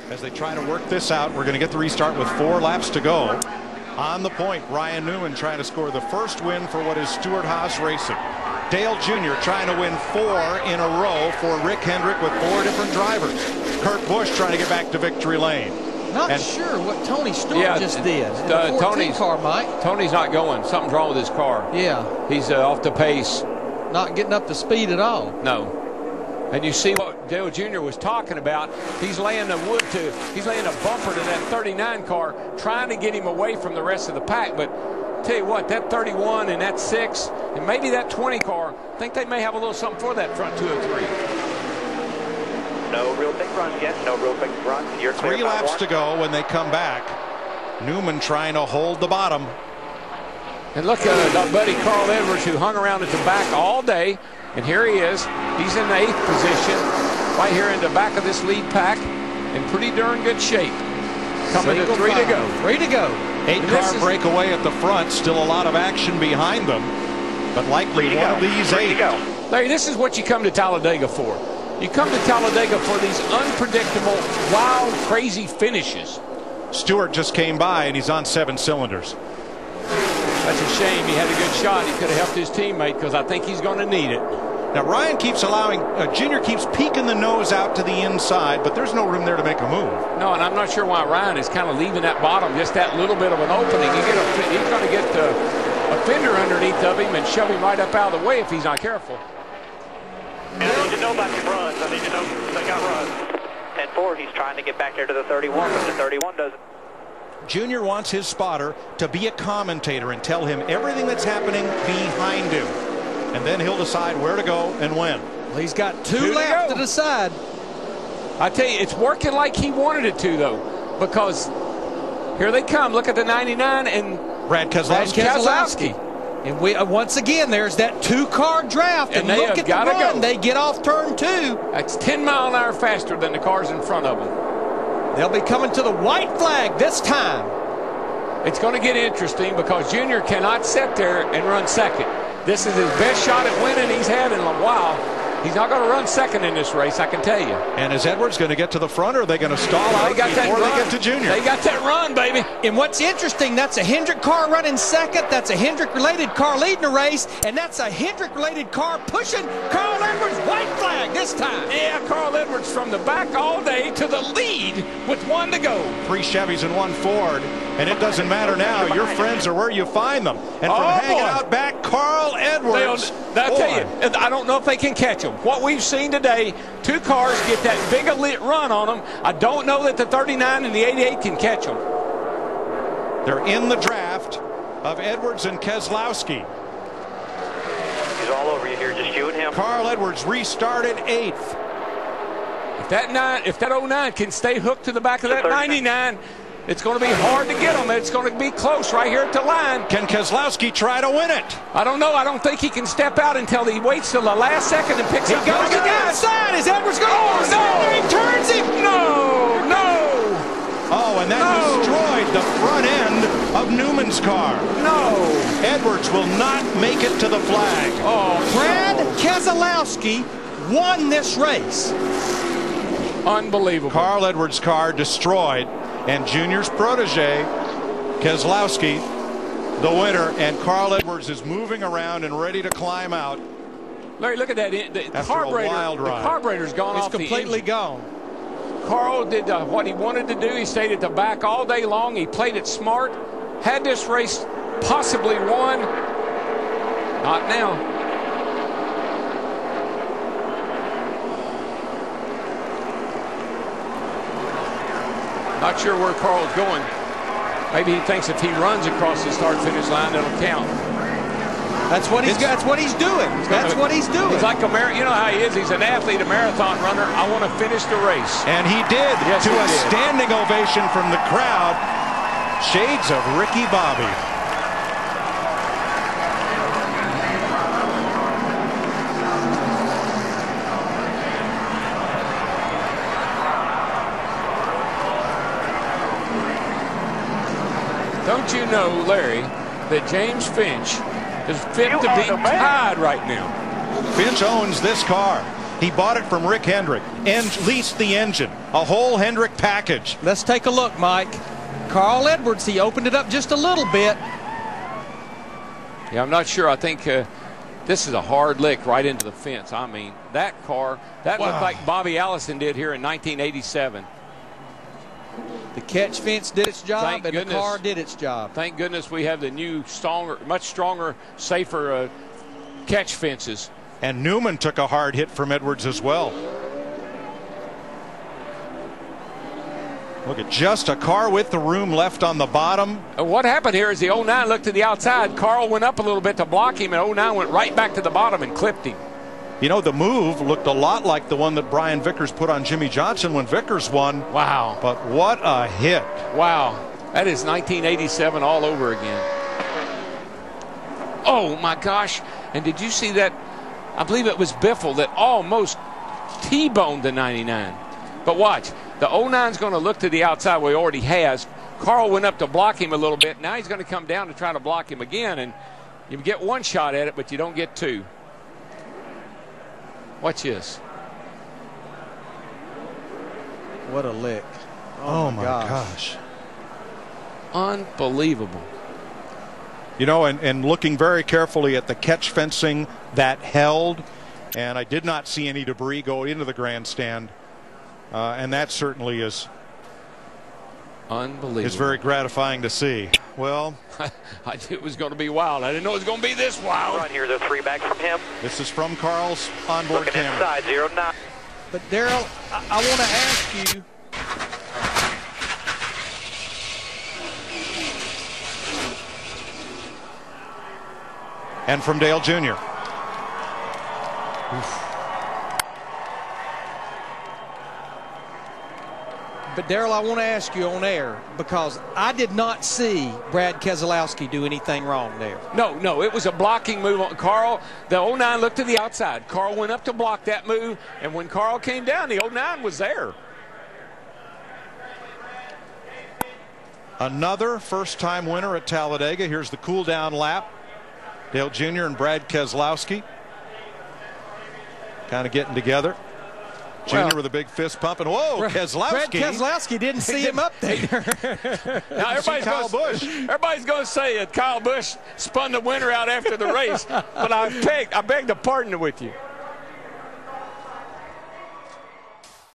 As they try to work this out, we're going to get the restart with 4 laps to go. On the point, Ryan Newman trying to score the first win for what is Stewart-Haas Racing. Dale Jr. trying to win 4 in a row for Rick Hendrick with 4 different drivers. Kurt Busch trying to get back to victory lane. Not sure what Tony Stewart just did. Tony's car, Mike. Tony's not going. Something's wrong with his car. Yeah. He's off the pace. Not getting up to speed at all. No. And you see what Dale Jr. was talking about. He's laying a he's laying a bumper to that 39 car, trying to get him away from the rest of the pack. But tell you what, that 31 and that 6 and maybe that 20 car, I think they may have a little something for that front 203. No real big runs yet. No real big runs. You're 3 laps to go when they come back. Newman trying to hold the bottom. And look at our buddy Carl Edwards, who hung around at the back all day. And here he is. He's in the 8th position, right here in the back of this lead pack, in pretty darn good shape. Coming to 3 to go. 3 to go. 8-car breakaway at the front. Still a lot of action behind them, but likely one of these 8. Larry, this is what you come to Talladega for. You come to Talladega for these unpredictable, wild, crazy finishes. Stewart just came by, and he's on 7 cylinders. That's a shame. He had a good shot. He could have helped his teammate, because I think he's going to need it. Now Ryan keeps allowing, Junior keeps peeking the nose out to the inside, but there's no room there to make a move. No, and I'm not sure why Ryan is kind of leaving that bottom, just that little bit of an opening. He's going to get a fender underneath of him and shove him right up out of the way if he's not careful. And I need to know about the runs. I need to know they got runs. 10-4, he's trying to get back there to the 31, but the 31 doesn't. Junior wants his spotter to be a commentator and tell him everything that's happening behind him. And then he'll decide where to go and when. Well, he's got 2 laps to decide. I tell you, it's working like he wanted it to, though, because here they come. Look at the 99 and Brad Keselowski. And we once again, there's that 2-car draft. And they look at the run. They get off turn 2. That's 10 miles an hour faster than the cars in front of them. They'll be coming to the white flag this time. It's going to get interesting because Junior cannot sit there and run second. This is his best shot at winning he's had in a while. He's not going to run second in this race, I can tell you. And is Edwards going to get to the front, or are they going to stall out before they get to Junior? They got that run, baby. And what's interesting, that's a Hendrick car running second. That's a Hendrick-related car leading the race. And that's a Hendrick-related car pushing Carl Edwards white flag this time. Yeah, Carl Edwards from the back all day to the lead with 1 to go. 3 Chevys and 1 Ford. And it doesn't matter now. Your friends are where you find them. And from hanging out back, Carl Edwards. I'll tell you, I don't know if they can catch him. What we've seen today, 2 cars get that big a lit run on them. I don't know that the 39 and the 88 can catch them. They're in the draft of Edwards and Keselowski. He's all over you here, just you and him. Carl Edwards restarted 8th. If that 09 can stay hooked to the back of that 99, it's going to be hard to get him. It's going to be close right here at the line. Can Keselowski try to win it? I don't know. I don't think he can step out until he waits till the last second and picks up. He goes to the outside. Is Edwards going? Oh, no! He turns him. No! Oh, and that destroyed the front end of Newman's car. No! Edwards will not make it to the flag. Oh, Brad Keselowski won this race. Unbelievable. Carl Edwards' car destroyed. And Junior's protege, Keselowski, the winner, and Carl Edwards is moving around and ready to climb out. Larry, look at that. The carburetor's gone off. It's completely gone. Carl did what he wanted to do. He stayed at the back all day long. He played it smart. Had this race possibly won. Not now. Not sure where Carl's going. Maybe he thinks if he runs across the start-finish line, it'll count. That's what he's got. That's what he's doing. That's what he's doing. He's like you know how he is. He's an athlete, a marathon runner. I want to finish the race. And he did, to a standing ovation from the crowd. Shades of Ricky Bobby. Don't you know, Larry, that James Finch is fit to be tied right now? Finch owns this car. He bought it from Rick Hendrick and leased the engine, a whole Hendrick package. Let's take a look, Mike. Carl Edwards, he opened it up just a little bit. Yeah, I'm not sure. I think this is a hard lick right into the fence. I mean, that car, that looked like Bobby Allison did here in 1987. The catch fence did its job, Thank and goodness. the car did its job. Thank goodness we have the new, stronger, much stronger, safer catch fences. And Newman took a hard hit from Edwards as well. Look at just a car with the room left on the bottom. What happened here is the 09 looked to the outside. Carl went up a little bit to block him, and 09 went right back to the bottom and clipped him. You know, the move looked a lot like the one that Brian Vickers put on Jimmy Johnson when Vickers won. Wow. But what a hit. Wow. That is 1987 all over again. Oh, my gosh. And did you see that? I believe it was Biffle that almost T-boned the 99. But watch. The 09's going to look to the outside where he already has. Carl went up to block him a little bit. Now he's going to come down to try to block him again. And you get one shot at it, but you don't get two. Watch this. What a lick. Oh my gosh. Unbelievable. You know, and looking very carefully at the catch fencing that held, and I did not see any debris go into the grandstand. And that certainly is unbelievable. It's very gratifying to see. Well, I knew it was going to be wild. I didn't know it was going to be this wild. Run here, the 3 back from him. This is from Carl's onboard Looking camera. inside, 09. But Darrell, I want to ask you. And from Dale Jr. Oof. But Darrell, I want to ask you on air, because I did not see Brad Keselowski do anything wrong there. No, it was a blocking move on Carl. The 09 looked to the outside. Carl went up to block that move, and when Carl came down, the 09 was there. Another first-time winner at Talladega. Here's the cool-down lap. Dale Jr. and Brad Keselowski kind of getting together. Junior with a big fist pump, and whoa, Keselowski. Brad Keselowski didn't see him up there. Now everybody's going to say that Kyle Busch spun the winner out after the race, but I beg to pardon it with you.